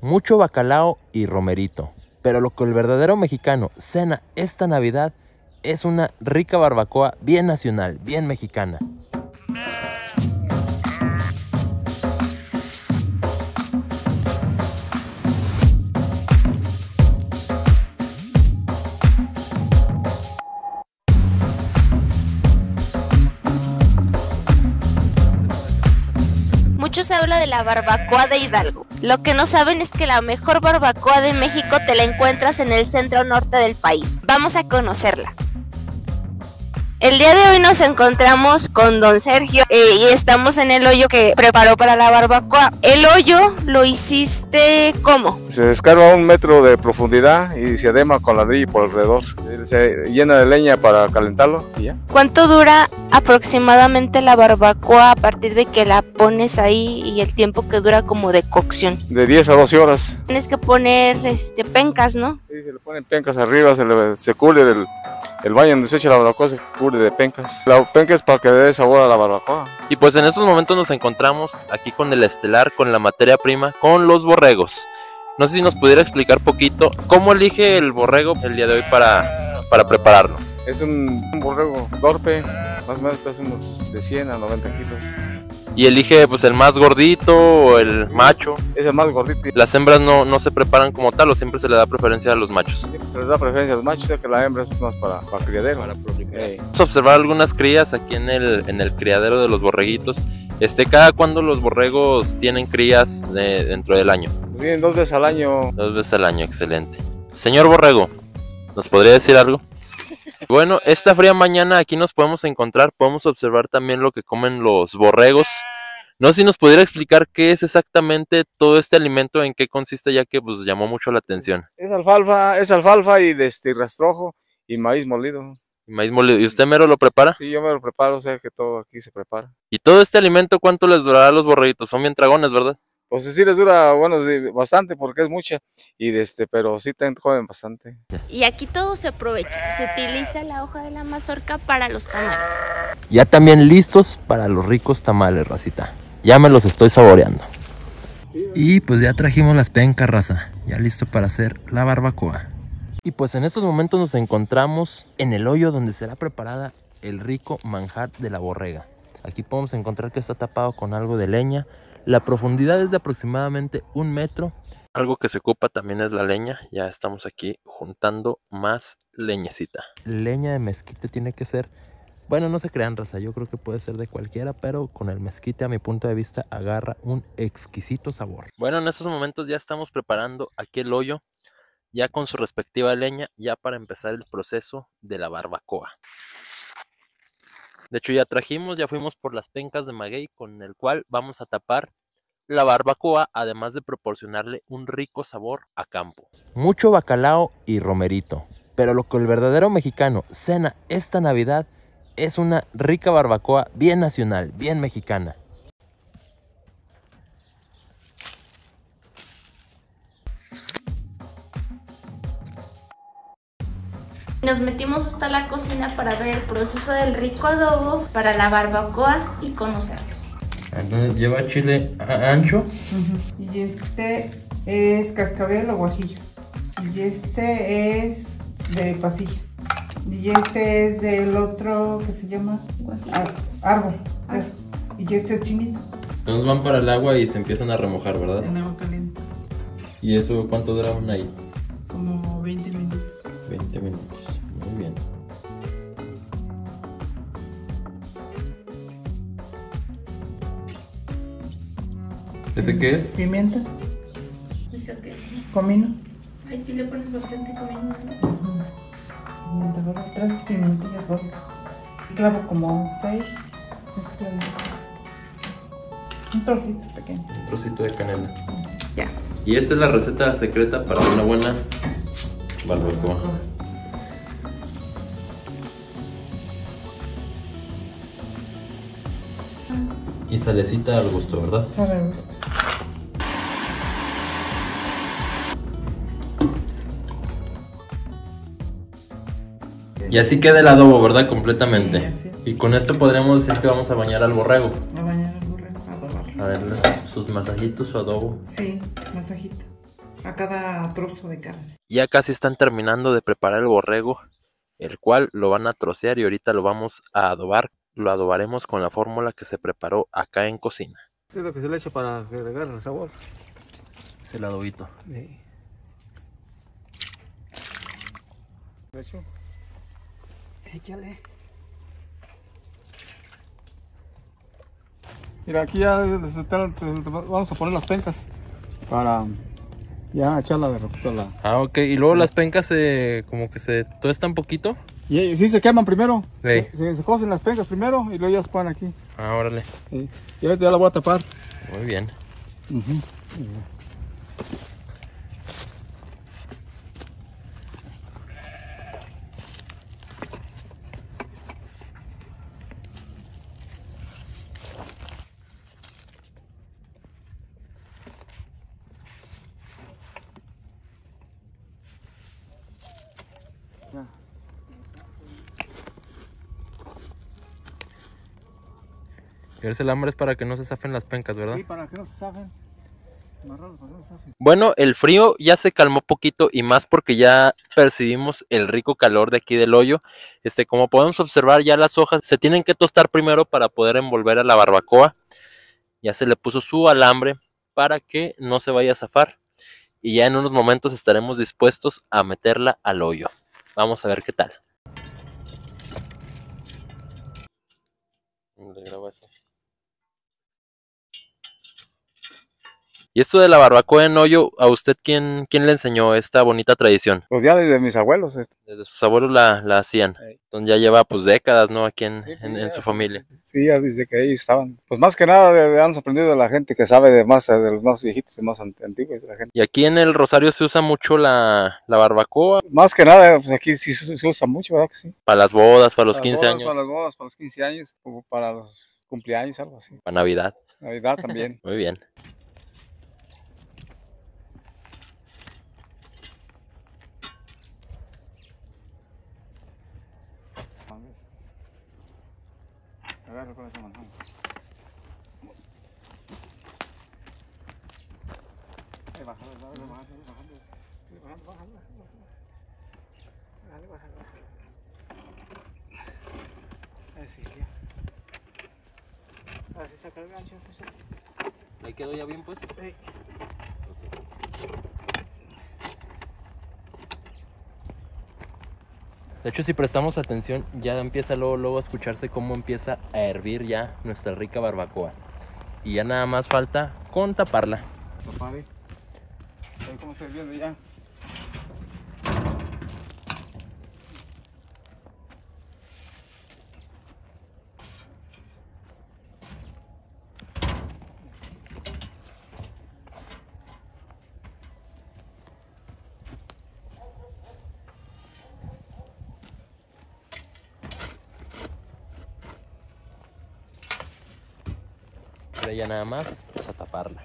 mucho bacalao y romerito. Pero lo que el verdadero mexicano cena esta Navidad es una rica barbacoa bien nacional, bien mexicana. Mucho se habla de la barbacoa de Hidalgo. Lo que no saben es que la mejor barbacoa de México te la encuentras en el centro norte del país. Vamos a conocerla. El día de hoy nos encontramos con don Sergio y estamos en el hoyo que preparó para la barbacoa. El hoyo lo hiciste ¿cómo? Se descarga 1 metro de profundidad y se adema con ladrillo por alrededor. Se llena de leña para calentarlo y ya. ¿Cuánto dura aproximadamente la barbacoa a partir de que la pones ahí y el tiempo que dura como de cocción? De 10 a 12 horas. Tienes que poner pencas, ¿no? Sí, se le ponen pencas arriba, se cubre el baño donde se echa la barbacoa, se cubre de pencas. La penca es para que dé sabor a la barbacoa. Y pues en estos momentos nos encontramos aquí con el estelar, con la materia prima, con los borregos. No sé si nos pudiera explicar poquito cómo elige el borrego el día de hoy para prepararlo. Es un borrego dorpe, más o menos pesa unos de 100 a 90 kilos. Y elige pues el más gordito o el macho. Es el más gordito. Las hembras no se preparan como tal, o siempre se le da preferencia a los machos. Siempre se les da preferencia a los machos, ya que la hembra es más para criadero. Vamos a observar algunas crías aquí en el criadero de los borreguitos. ¿Cada cuándo los borregos tienen crías dentro del año? Vienen 2 veces al año. 2 veces al año, excelente. Señor borrego, ¿nos podría decir algo? Bueno, esta fría mañana aquí nos podemos encontrar, podemos observar también lo que comen los borregos. No sé si nos pudiera explicar qué es exactamente todo este alimento, en qué consiste, ya que pues llamó mucho la atención. Es alfalfa y rastrojo y maíz molido. Maíz molido. ¿Y usted mero lo prepara? Sí, yo me lo preparo, o sea que todo aquí se prepara. ¿Y todo este alimento cuánto les durará a los borreguitos? Son bien dragones, ¿verdad? Pues sí les dura, bueno, sí, bastante porque es mucha, pero sí te comen bastante. Y aquí todo se aprovecha, se utiliza la hoja de la mazorca para los tamales. Ya también listos para los ricos tamales, racita. Ya me los estoy saboreando. Y pues ya trajimos las pencas, raza, ya listo para hacer la barbacoa. Y pues en estos momentos nos encontramos en el hoyo donde será preparada el rico manjar de la borrega. Aquí podemos encontrar que está tapado con algo de leña. La profundidad es de aproximadamente 1 metro. Algo que se ocupa también es la leña. Ya estamos aquí juntando más leñecita. Leña de mezquite tiene que ser, bueno, no se crean, raza, yo creo que puede ser de cualquiera, pero con el mezquite a mi punto de vista agarra un exquisito sabor. Bueno, en estos momentos ya estamos preparando aquí el hoyo, ya con su respectiva leña, ya para empezar el proceso de la barbacoa. De hecho ya fuimos por las pencas de maguey con el cual vamos a tapar la barbacoa, además de proporcionarle un rico sabor a campo. Mucho bacalao y romerito, pero lo que el verdadero mexicano cena esta Navidad es una rica barbacoa bien nacional, bien mexicana. Nos metimos hasta la cocina para ver el proceso del rico adobo para la barbacoa y conocerlo. Entonces lleva chile ancho. Y este es cascabel o guajillo. Y este es de pasilla. Y este es del otro que se llama árbol. Y este es chinito. Entonces van para el agua y se empiezan a remojar, ¿verdad? En agua caliente. ¿Y eso cuánto duraron ahí? Como 20 minutos. 20 minutos, muy bien. ¿Ese qué es? Pimienta. ¿Eso qué es? Comino. Ahí sí le pones bastante comino, ¿no? Pimienta gorda, 3 pimientillas gordas. Clavo como 6. Un trocito pequeño. Un trocito de canela. Ya. Y esta es la receta secreta para una buena barbacoa. Y salecita al gusto, ¿verdad? Al gusto. Y así queda el adobo, ¿verdad? Completamente. Sí, así. Y con esto podremos decir que vamos a bañar al borrego. A bañar al borrego, a adobarlo. A ver sus masajitos, su adobo. Sí, masajito. a cada trozo de carne. Ya casi están terminando de preparar el borrego, el cual lo van a trocear y ahorita lo vamos a adobar. Lo adobaremos con la fórmula que se preparó acá en cocina. Es lo que se le echa para agregar el sabor. Es el adobito. Sí. ¿Le echo? Échale. Mira, aquí ya vamos a poner las pencas para ya echarla de ratito a la... Ah, ok. Y luego las pencas como que se tuestan poquito. Y sí, se queman primero. Sí. Se cocen las pencas primero y luego ya se ponen aquí. Ah, órale. Sí. Y ahorita ya la voy a tapar. Muy bien. Ya. Y el hambre es para que no se zafen las pencas, ¿verdad? Sí, para que no se zafen. Amarrarlo para que no se zafen. Bueno, el frío ya se calmó poquito y más porque ya percibimos el rico calor de aquí del hoyo. Como podemos observar, ya las hojas se tienen que tostar primero para poder envolver a la barbacoa. Ya se le puso su alambre para que no se vaya a zafar. Y ya en unos momentos estaremos dispuestos a meterla al hoyo. Vamos a ver qué tal. Le grabo eso. Y esto de la barbacoa en hoyo, ¿a usted quién le enseñó esta bonita tradición? Pues ya desde mis abuelos. Desde sus abuelos la hacían. Sí. Entonces ya lleva pues décadas, ¿no? Aquí en ya, su familia. Sí, ya desde que ellos estaban. Pues más que nada han aprendido de la gente que sabe de los más viejitos, de más antiguos de la gente. Y aquí en el Rosario se usa mucho la barbacoa. Más que nada, pues aquí sí se usa mucho, ¿verdad que sí? Para las bodas, para los 15 años. Para las bodas, para los 15 años, o para los cumpleaños, algo así. Para Navidad. Navidad también. Muy bien. Agarra con esa mano. Ahí bájalo, bájalo. Así, ya. Así saca el gancho, así. ¿Ahí quedó ya bien pues? Sí. De hecho, si prestamos atención, ya empieza luego a escucharse cómo empieza a hervir ya nuestra rica barbacoa. Y ya nada más falta con taparla. Taparé. Ahí cómo está hirviendo ya. Ahora ya nada más pues, a taparla.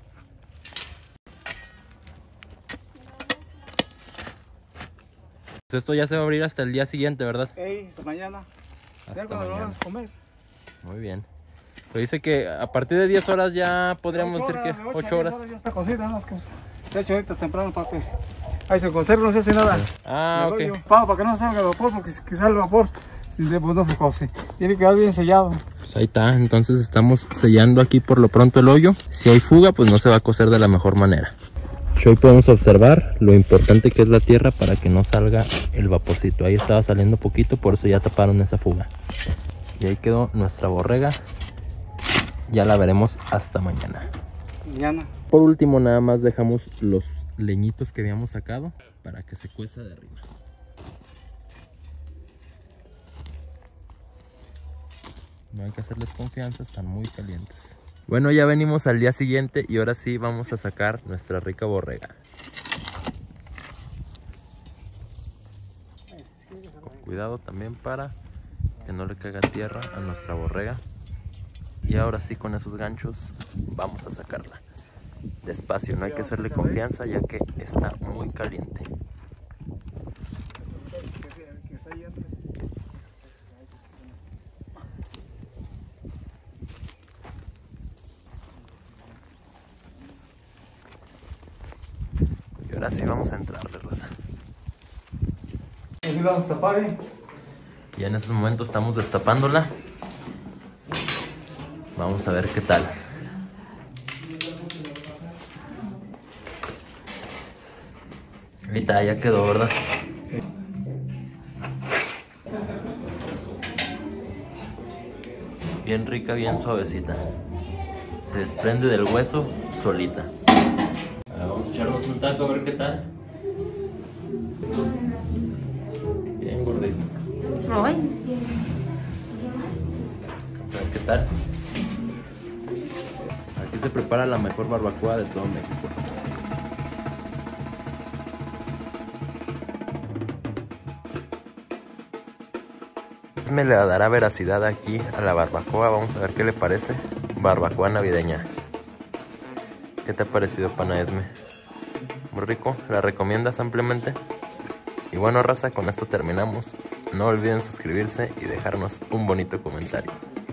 Pues esto ya se va a abrir hasta el día siguiente, ¿verdad? Hasta mañana. Hasta Ya cuando lo mañana. vamos a comer. Muy bien. Pero dice que a partir de 10 horas ya podríamos decir que 8 horas. Ya está cocida, nada más que se ha hecho ahorita temprano para que ahí se conserve, no se hace nada. Ah, ok. Para que no salga el vapor, porque si sale el vapor, pues no se cose. Tiene que quedar bien sellado. Pues ahí está, entonces estamos sellando aquí por lo pronto el hoyo. Si hay fuga, pues no se va a cocer de la mejor manera. Hoy podemos observar lo importante que es la tierra para que no salga el vaporcito. Ahí estaba saliendo poquito, por eso ya taparon esa fuga. Y ahí quedó nuestra borrega. Ya la veremos hasta mañana. Mañana. Por último, nada más dejamos los leñitos que habíamos sacado para que se cueza de arriba. No hay que hacerles confianza, están muy calientes. Bueno, ya venimos al día siguiente y ahora sí vamos a sacar nuestra rica borrega. Con cuidado también para que no le caiga tierra a nuestra borrega. Y ahora sí, con esos ganchos vamos a sacarla. Despacio, no hay que hacerle confianza ya que está muy caliente. ahora sí vamos a entrarle, raza. Así la vamos a tapar, Y en estos momentos estamos destapándola. Vamos a ver qué tal. Ahorita ya quedó, ¿verdad? Bien rica, bien suavecita. Se desprende del hueso solita. Ahora vamos a echarnos un taco a ver qué tal. Bien gordito. Vamos a ver qué tal. Aquí se prepara la mejor barbacoa de todo México. Me le dará veracidad aquí a la barbacoa. Vamos a ver qué le parece. Barbacoa navideña. ¿Qué te ha parecido, pana Esme? Muy rico, ¿la recomiendas ampliamente? Y bueno, raza, con esto terminamos. No olviden suscribirse y dejarnos un bonito comentario.